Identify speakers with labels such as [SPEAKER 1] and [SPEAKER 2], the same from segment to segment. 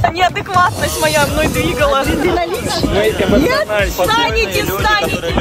[SPEAKER 1] Неадекватность моя мной двигала. Нет, встанете, встанете.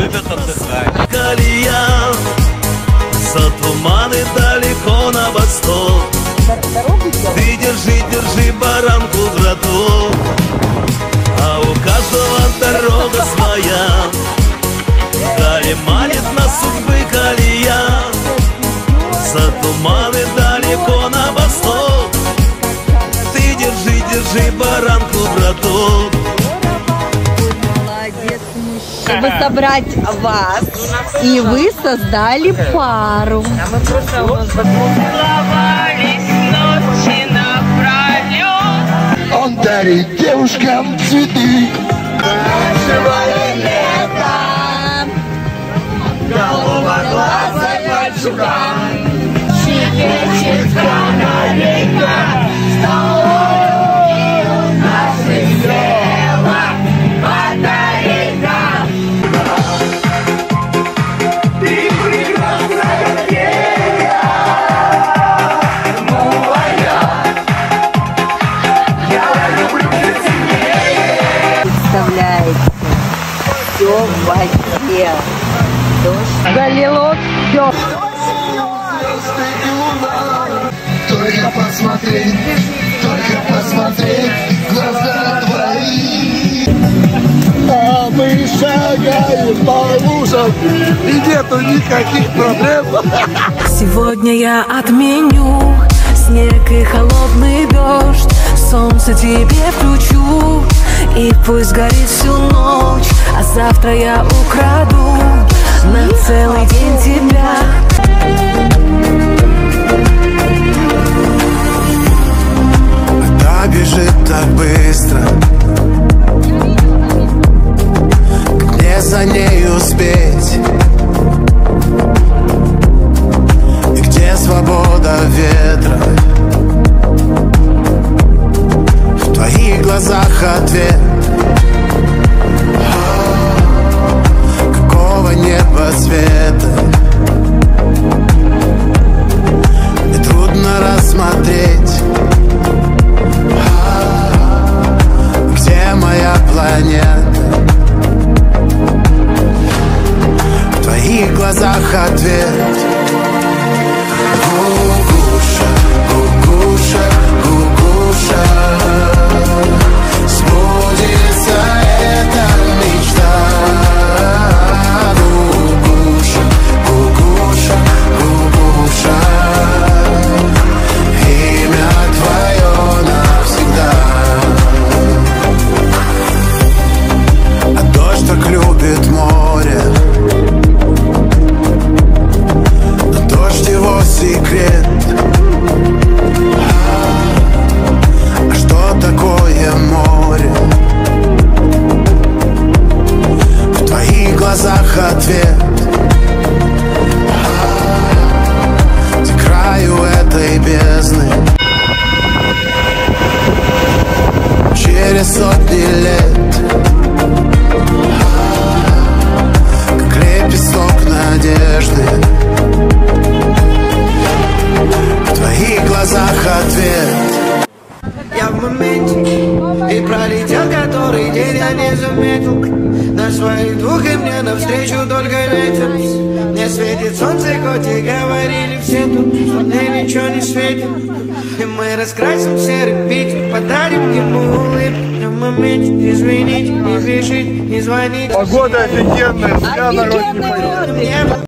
[SPEAKER 2] За туманы далеко на восток. Ты держи, держи баранку в роту, а у каждого дорога своя. Дали манит на судьбы колея. За туманы далеко на восток. Ты держи, держи баранку в роту.
[SPEAKER 3] Чтобы собрать вас, и вы создали пару.
[SPEAKER 1] Мы просто целовались ночи напролет.
[SPEAKER 4] Он дарит девушкам цветы.
[SPEAKER 3] Живое лето, голубоглазая мальчуга, щекочет крана река, столовой у наших девок батарейка. Представляете, все в воде. Дождь залило все.
[SPEAKER 4] Только посмотри, глаза твои. А мы шагаем по лужам, и нету никаких проблем.
[SPEAKER 5] Сегодня я отменю снег и холодный дождь. Солнце тебе включу, и пусть горит всю ночь. А завтра я украду на целый день тебя.
[SPEAKER 2] Вода бежит так быстро, как мне за ней успеть? И где свобода ветра? В твоих глазах ответ. Какого неба цвета? Мне трудно рассмотреть, где моя планета. В твоих глазах ответ. Гугуша, гугуша, гугуша, сбудется эта мечта. Гугуша, гугуша, гугуша, имя твое навсегда. А дождь так любит море, но дождь его секрет. А что такое море? В твоих глазах ответ. К краю этой бездны через сотни лет, как лепесток надежды. В твоих глазах ответ.
[SPEAKER 6] Я в моменте, и пролетел который день, я не заметил. На своих двух и мне навстречу только ветер. Мне светит солнце, хоть и говорили все тут, что мне ничего не светит. И мы раскрасим серый Питер, подарим ему улыбку. В моменте, извините, не пишите, не звоните.
[SPEAKER 4] Погода офигенная, зря народ не поедет.